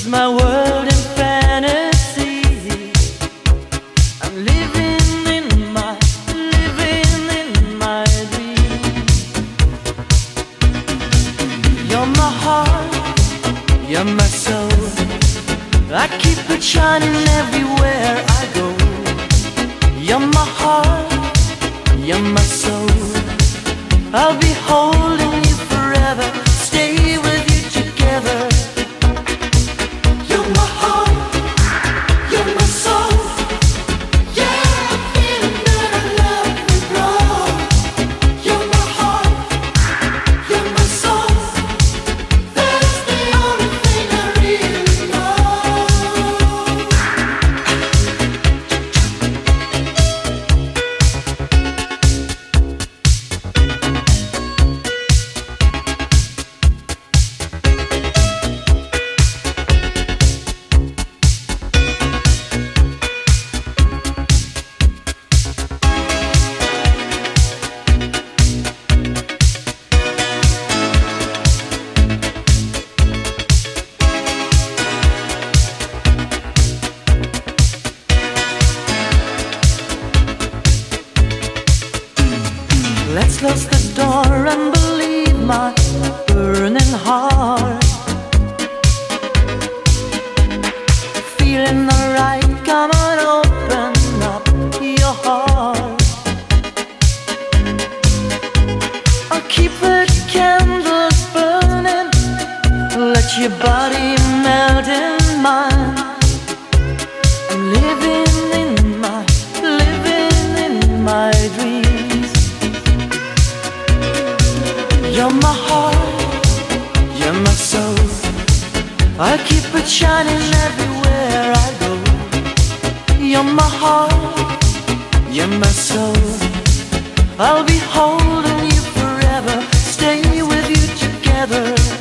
my world in fantasy. I'm living in my dream. You're my heart, you're my soul. I keep it shining everywhere I go. You're my heart, you're my soul. I'll be holding you forever, stay with you together. You're my heart, you're my soul. Yeah, I'm feeling that I love you, bro. You're my heart, you're my soul. That's the only thing I really know. Let's close the door and believe my burning heart. Feeling alright, come on, open up your heart. I'll keep the candles burning, let your body melt in mine. I'm living in my dreams. You're my heart, you're my soul. I'll keep it shining everywhere I go. You're my heart, you're my soul. I'll be holding you forever, stay with you together.